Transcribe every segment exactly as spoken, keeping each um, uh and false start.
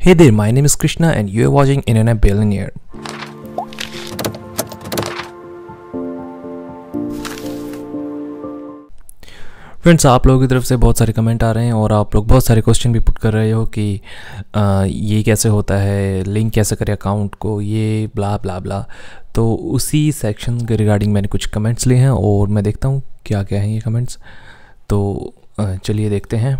Hey there, my name is Krishna and you are watching Internet Billionaire. Friends, आप लोगों की तरफ से बहुत सारे कमेंट आ रहे हैं और आप लोग बहुत सारे क्वेश्चन भी पुट कर रहे हो कि आ, ये कैसे होता है, लिंक कैसे करें अकाउंट को, ये ब्ला ब्ला ब्ला। तो उसी सेक्शन के रिगार्डिंग मैंने कुछ कमेंट्स लिए हैं और मैं देखता हूँ क्या क्या हैं ये कमेंट्स। तो चलिए देखते हैं।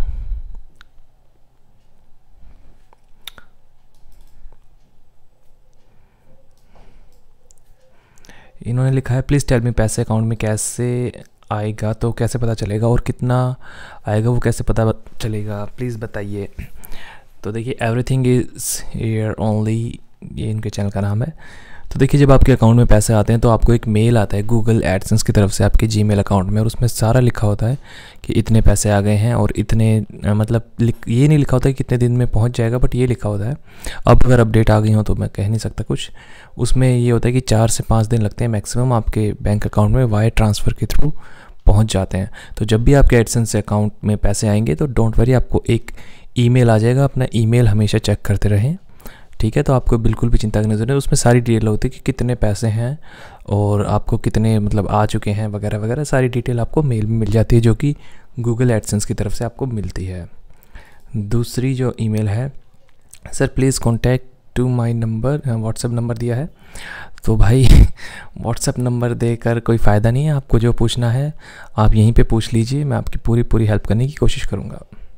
इन्होंने लिखा है, प्लीज़ टेल मी पैसे अकाउंट में कैसे आएगा, तो कैसे पता चलेगा, और कितना आएगा वो कैसे पता चलेगा, प्लीज़ बताइए। तो देखिए, एवरीथिंग इज़ हियर ओनली, ये इनके चैनल का नाम है। तो देखिए, जब आपके अकाउंट में पैसे आते हैं तो आपको एक मेल आता है गूगल एडसेंस की तरफ से आपके जीमेल अकाउंट में, और उसमें सारा लिखा होता है कि इतने पैसे आ गए हैं, और इतने मतलब ये नहीं लिखा होता है कितने दिन में पहुंच जाएगा, बट ये लिखा होता है। अब अगर अपडेट आ गई हो तो मैं कह नहीं सकता कुछ। उसमें ये होता है कि चार से पाँच दिन लगते हैं मैक्सिमम आपके बैंक अकाउंट में वायर ट्रांसफ़र के थ्रू पहुंच जाते हैं। तो जब भी आपके एडसेंस से अकाउंट में पैसे आएंगे तो डोंट वरी, आपको एक ईमेल आ जाएगा। अपना ईमेल हमेशा चेक करते रहें, ठीक है। तो आपको बिल्कुल भी चिंता करने की जरूरत है। उसमें सारी डिटेल होती है कि कितने पैसे हैं और आपको कितने मतलब आ चुके हैं वगैरह वगैरह, सारी डिटेल आपको मेल में मिल जाती है, जो कि गूगल एडसेंस की तरफ से आपको मिलती है। दूसरी जो ईमेल है, sir please contact to my number, WhatsApp number दिया है। तो भाई व्हाट्सएप नंबर देकर कोई फ़ायदा नहीं है। आपको जो पूछना है आप यहीं पे पूछ लीजिए, मैं आपकी पूरी पूरी हेल्प करने की कोशिश करूँगा।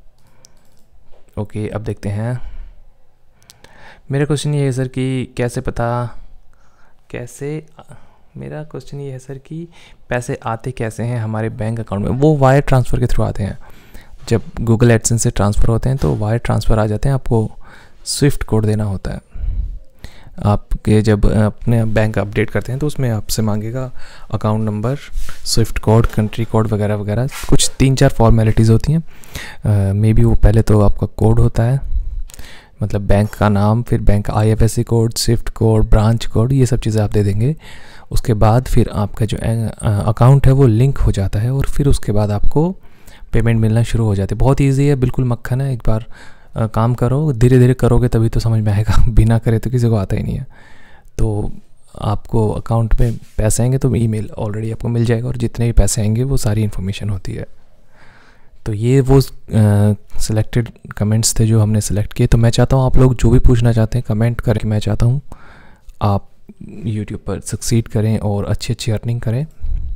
ओके, अब देखते हैं। मेरा क्वेश्चन ये है सर कि कैसे पता कैसे मेरा क्वेश्चन ये है सर कि पैसे आते कैसे हैं हमारे बैंक अकाउंट में। वो वायर ट्रांसफ़र के थ्रू आते हैं। जब गूगल एडसेंस से ट्रांसफ़र होते हैं तो वायर ट्रांसफ़र आ जाते हैं, आपको स्विफ्ट कोड देना होता है। आपके जब अपने बैंक अपडेट करते हैं तो उसमें आपसे मांगेगा account number, swift code, country code वगैरह वगैरह, कुछ तीन चार फॉर्मेलिटीज़ होती हैं। मे बी वो पहले तो आपका कोड होता है, मतलब बैंक का नाम, फिर bank I F S C code, swift code, branch code, ये सब चीज़ें आप दे देंगे। उसके बाद फिर आपका जो अकाउंट है वो लिंक हो जाता है, और फिर उसके बाद आपको पेमेंट मिलना शुरू हो जाती है। बहुत ईजी है, बिल्कुल मक्खन है। एक बार आ, काम करो, धीरे धीरे करोगे तभी तो समझ में आएगा, बिना करे तो किसी को आता ही नहीं है। तो आपको अकाउंट में पैसे आएंगे तो ईमेल ऑलरेडी आपको मिल जाएगा, और जितने भी पैसे आएंगे वो सारी इन्फॉर्मेशन होती है। तो ये वो सिलेक्टेड कमेंट्स थे जो हमने सेलेक्ट किए। तो मैं चाहता हूँ आप लोग जो भी पूछना चाहते हैं कमेंट करके, मैं चाहता हूँ आप यूट्यूब पर सक्सीड करें और अच्छी अच्छी अर्निंग करें।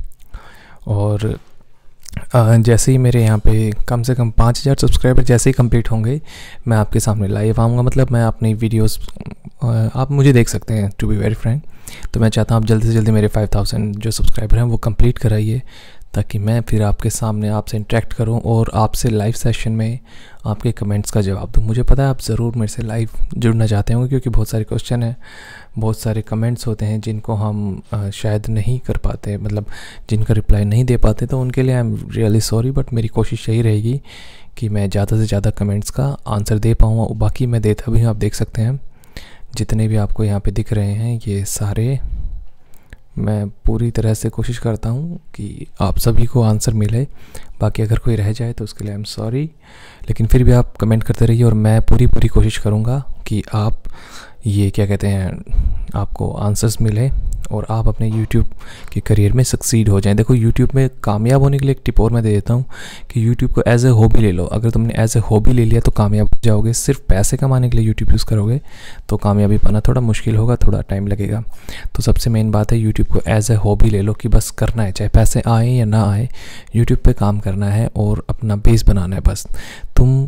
और आ, जैसे ही मेरे यहाँ पे कम से कम पाँच हज़ार सब्सक्राइबर जैसे ही कंप्लीट होंगे, मैं आपके सामने लाइव आऊँगा। मतलब मैं अपनी वीडियोस आप मुझे देख सकते हैं, टू बी वेरी फ्रैंक। तो मैं चाहता हूँ आप जल्दी से जल्दी मेरे फाइव थाउजेंड जो सब्सक्राइबर हैं वो कंप्लीट कराइए, ताकि मैं फिर आपके सामने आपसे इंटरेक्ट करूं और आपसे लाइव सेशन में आपके कमेंट्स का जवाब दूं। मुझे पता है आप ज़रूर मेरे से लाइव जुड़ना चाहते होंगे, क्योंकि बहुत सारे क्वेश्चन हैं, बहुत सारे कमेंट्स होते हैं जिनको हम आ, शायद नहीं कर पाते, मतलब जिनका रिप्लाई नहीं दे पाते। तो उनके लिए I am really sorry, but मेरी कोशिश यही रहेगी कि मैं ज़्यादा से ज़्यादा कमेंट्स का आंसर दे पाऊँ। बाकी मैं देता भी हूँ, आप देख सकते हैं जितने भी आपको यहाँ पर दिख रहे हैं ये सारे, मैं पूरी तरह से कोशिश करता हूँ कि आप सभी को आंसर मिले। बाकी अगर कोई रह जाए तो उसके लिए आई एम सॉरी, लेकिन फिर भी आप कमेंट करते रहिए और मैं पूरी पूरी कोशिश करूँगा कि आप ये क्या कहते हैं आपको आंसर्स मिले और आप अपने यूट्यूब के करियर में सक्सीड हो जाएं। देखो, यूट्यूब में कामयाब होने के लिए एक टिप और मैं दे देता हूँ कि यूट्यूब को एज ए हॉबी ले लो। अगर तुमने एज ए हॉबी ले लिया तो कामयाब हो जाओगे। सिर्फ पैसे कमाने के लिए यूट्यूब यूज़ करोगे तो कामयाबी पाना थोड़ा मुश्किल होगा, थोड़ा टाइम लगेगा। तो सबसे मेन बात है, यूट्यूब को एज ए हॉबी ले लो कि बस करना है, चाहे पैसे आए या ना आए, यूट्यूब पर काम करना है और अपना बेस बनाना है बस। तुम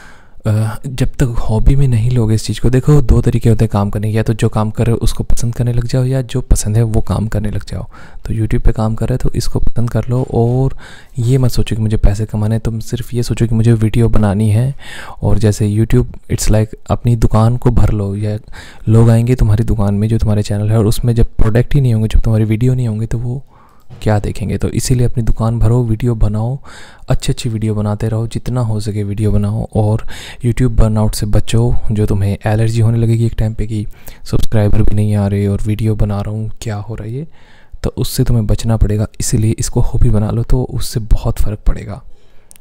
जब तक हॉबी में नहीं लोगे इस चीज़ को, देखो दो तरीके होते हैं काम करने के, या तो जो काम कर रहे हो उसको पसंद करने लग जाओ, या जो पसंद है वो काम करने लग जाओ। तो यूट्यूब पे काम कर रहे हो तो इसको पसंद कर लो, और ये मत सोचो कि मुझे पैसे कमाने, तुम सिर्फ ये सोचो कि मुझे वीडियो बनानी है। और जैसे यूट्यूब इट्स लाइक अपनी दुकान को भर लो, या लोग आएंगे तुम्हारी दुकान में जो तुम्हारे चैनल है, और उसमें जब प्रोडक्ट ही नहीं होंगे, जब तुम्हारी वीडियो नहीं होंगे, तो वो क्या देखेंगे। तो इसीलिए अपनी दुकान भरो, वीडियो बनाओ, अच्छी अच्छी वीडियो बनाते रहो, जितना हो सके वीडियो बनाओ, और यूट्यूब बर्नआउट से बचो। जो तुम्हें एलर्जी होने लगेगी एक टाइम पे कि सब्सक्राइबर भी नहीं आ रहे और वीडियो बना रहा हूँ, क्या हो रहा है ये, तो उससे तुम्हें बचना पड़ेगा। इसीलिए इसको हॉबी बना लो, तो उससे बहुत फ़र्क पड़ेगा।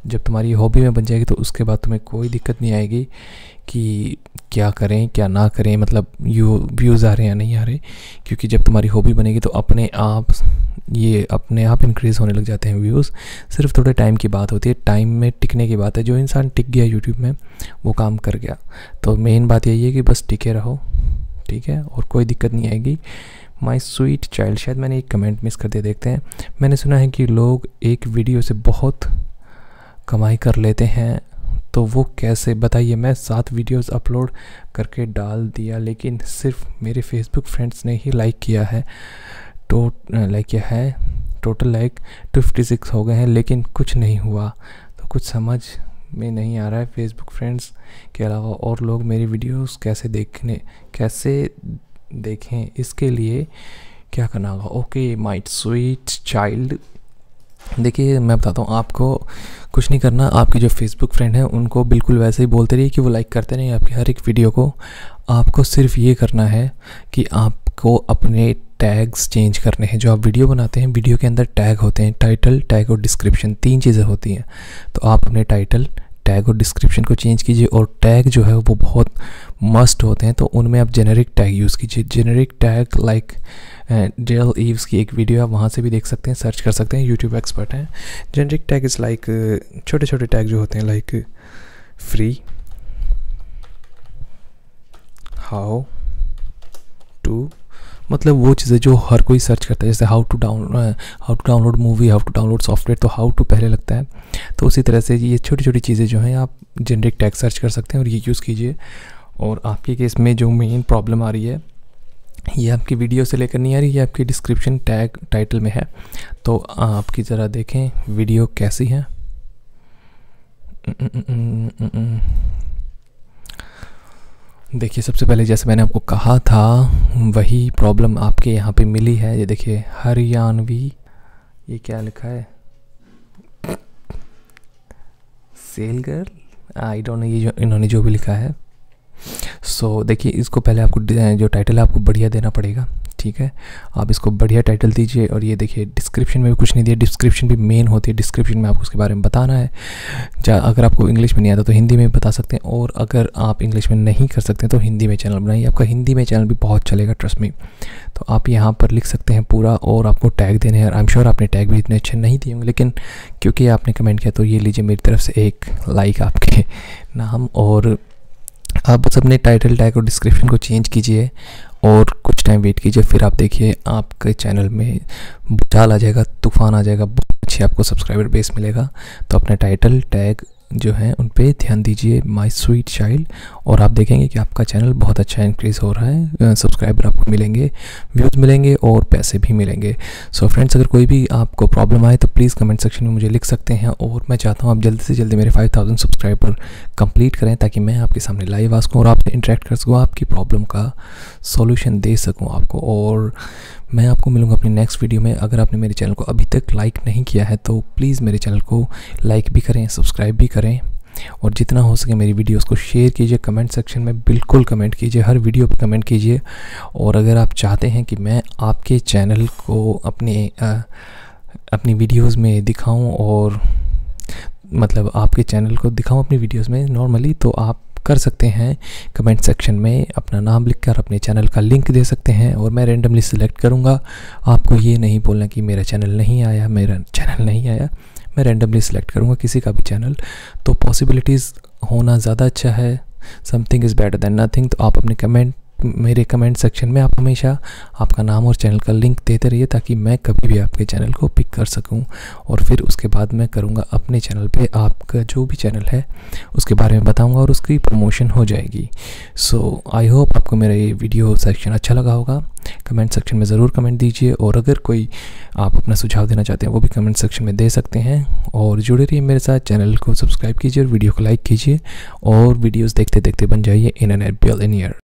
जब तुम्हारी हॉबी में बन जाएगी तो उसके बाद तुम्हें कोई दिक्कत नहीं आएगी कि क्या करें क्या ना करें, मतलब यू व्यूज़ आ रहे हैं या नहीं आ रहे, क्योंकि जब तुम्हारी हॉबी बनेगी तो अपने आप ये अपने आप इंक्रीज़ होने लग जाते हैं व्यूज़। सिर्फ थोड़े टाइम की बात होती है, टाइम में टिकने की बात है। जो इंसान टिक गया यूट्यूब में वो काम कर गया। तो मेन बात यही है कि बस टिके रहो, ठीक है, और कोई दिक्कत नहीं आएगी। माई स्वीट चाइल्ड, शायद मैंने एक कमेंट मिस कर दिया, देखते हैं। मैंने सुना है कि लोग एक वीडियो से बहुत कमाई कर लेते हैं, तो वो कैसे बताइए। मैं सात वीडियोस अपलोड करके डाल दिया लेकिन सिर्फ मेरे फेसबुक फ्रेंड्स ने ही लाइक किया है, तो लाइक किया है, total like two fifty six हो गए हैं लेकिन कुछ नहीं हुआ। तो कुछ समझ में नहीं आ रहा है। फेसबुक फ्रेंड्स के अलावा और लोग मेरी वीडियोस कैसे देखने कैसे देखें, इसके लिए क्या करना होगा। ओके माय स्वीट चाइल्ड, देखिए मैं बताता हूँ आपको, कुछ नहीं करना। आपके जो फेसबुक फ्रेंड हैं उनको बिल्कुल वैसे ही बोलते रहिए कि वो लाइक करते नहीं आपकी हर एक वीडियो को। आपको सिर्फ ये करना है कि आपको अपने टैग्स चेंज करने हैं। जो आप वीडियो बनाते हैं, वीडियो के अंदर टैग होते हैं, टाइटल, टैग और डिस्क्रिप्शन, तीन चीज़ें होती हैं। तो आप अपने टाइटल, टैग और डिस्क्रिप्शन को चेंज कीजिए। और टैग जो है वो बहुत मस्ट होते हैं, तो उनमें आप जेनेरिक टैग यूज़ कीजिए। जेनेरिक टैग लाइक डेल ईव्स की एक वीडियो आप वहाँ से भी देख सकते हैं, सर्च कर सकते हैं, यूट्यूब एक्सपर्ट हैं। जेनेरिक टैग इज़ लाइक छोटे छोटे टैग जो होते हैं, लाइक फ्री, हाउ टू, मतलब वो चीज़ें जो हर कोई सर्च करता है, जैसे how to down how to download movie, how to download software, तो हाउ टू पहले लगता है। तो उसी तरह से ये छोटी छोटी चीज़ें जो हैं आप जेनेरिक टैग सर्च कर सकते हैं और ये यूज़ कीजिए। और आपके केस में जो मेन प्रॉब्लम आ रही है ये आपकी वीडियो से लेकर नहीं आ रही, ये आपकी डिस्क्रिप्शन टैग टाइटल में है। तो आपकी ज़रा देखें वीडियो कैसी है। देखिए सबसे पहले जैसे मैंने आपको कहा था वही प्रॉब्लम आपके यहाँ पे मिली है। ये देखिए हरियाणवी, ये क्या लिखा है, sale girl, I don't know, ये जो इन्होंने जो भी लिखा है। सो so, देखिए इसको पहले आपको जो टाइटल है आपको बढ़िया देना पड़ेगा, ठीक है। आप इसको बढ़िया टाइटल दीजिए। और ये देखिए डिस्क्रिप्शन में भी कुछ नहीं दिया, डिस्क्रिप्शन भी मेन होती है। डिस्क्रिप्शन में आपको उसके बारे में बताना है। जा अगर आपको इंग्लिश में नहीं आता तो हिंदी में बता सकते हैं, और अगर आप इंग्लिश में नहीं कर सकते तो हिंदी में चैनल बनाइए। आपका हिंदी में चैनल भी बहुत चलेगा, ट्रस्ट मी। तो आप यहाँ पर लिख सकते हैं पूरा, और आपको टैग देने हैं। आई एम श्योर आपने टैग भी इतने अच्छे नहीं दिए होंगे, लेकिन क्योंकि आपने कमेंट किया तो ये लीजिए मेरी तरफ से एक लाइक आपके नाम। और आप बस अपने टाइटल, टैग और डिस्क्रिप्शन को चेंज कीजिए और कुछ टाइम वेट कीजिए, फिर आप देखिए आपके चैनल में भूचाल आ जाएगा, तूफान आ जाएगा, बहुत अच्छी आपको सब्सक्राइबर बेस मिलेगा। तो अपने टाइटल, टैग जो है उन पे ध्यान दीजिए, माय स्वीट चाइल्ड, और आप देखेंगे कि आपका चैनल बहुत अच्छा इंक्रीज़ हो रहा है। सब्सक्राइबर आपको मिलेंगे, व्यूज़ मिलेंगे और पैसे भी मिलेंगे। सो so फ्रेंड्स, अगर कोई भी आपको प्रॉब्लम आए तो प्लीज़ कमेंट सेक्शन में मुझे लिख सकते हैं। और मैं चाहता हूँ आप जल्दी से जल्दी मेरे फाइव थाउजेंड सब्सक्राइबर कंप्लीट करें, ताकि मैं आपके सामने लाइव आ सकूँ और आपसे इंटरेक्ट कर सकूँ, आपकी प्रॉब्लम का सोल्यूशन दे सकूँ आपको। और मैं आपको मिलूँगा अपनी नेक्स्ट वीडियो में। अगर आपने मेरे चैनल को अभी तक लाइक नहीं किया है तो प्लीज़ मेरे चैनल को लाइक भी करें, सब्सक्राइब भी करें, और जितना हो सके मेरी वीडियोस को शेयर कीजिए। कमेंट सेक्शन में बिल्कुल कमेंट कीजिए, हर वीडियो पर कमेंट कीजिए। और अगर आप चाहते हैं कि मैं आपके चैनल को अपने आ, अपनी वीडियोस में दिखाऊं, और मतलब आपके चैनल को दिखाऊं अपनी वीडियोस में नॉर्मली, तो आप कर सकते हैं कमेंट सेक्शन में अपना नाम लिखकर अपने चैनल का लिंक दे सकते हैं, और मैं रैंडमली सिलेक्ट करूंगा। आपको ये नहीं बोलना कि मेरा चैनल नहीं आया, मेरा चैनल नहीं आया, मैं रैंडमली सिलेक्ट करूंगा किसी का भी चैनल। तो पॉसिबिलिटीज़ होना ज़्यादा अच्छा है, something is better than nothing. तो आप अपने कमेंट, मेरे कमेंट सेक्शन में आप हमेशा आपका नाम और चैनल का लिंक देते रहिए, ताकि मैं कभी भी आपके चैनल को पिक कर सकूं, और फिर उसके बाद मैं करूंगा अपने चैनल पे आपका जो भी चैनल है उसके बारे में बताऊंगा और उसकी प्रमोशन हो जाएगी। सो आई होप आपको मेरा ये वीडियो सेक्शन अच्छा लगा होगा। कमेंट सेक्शन में ज़रूर कमेंट दीजिए, और अगर कोई आप अपना सुझाव देना चाहते हैं वो भी कमेंट सेक्शन में दे सकते हैं। और जुड़े रहिए मेरे साथ, चैनल को सब्सक्राइब कीजिए और वीडियो को लाइक कीजिए, और वीडियोज़ देखते देखते बन जाइए इन एन बिलियनियर।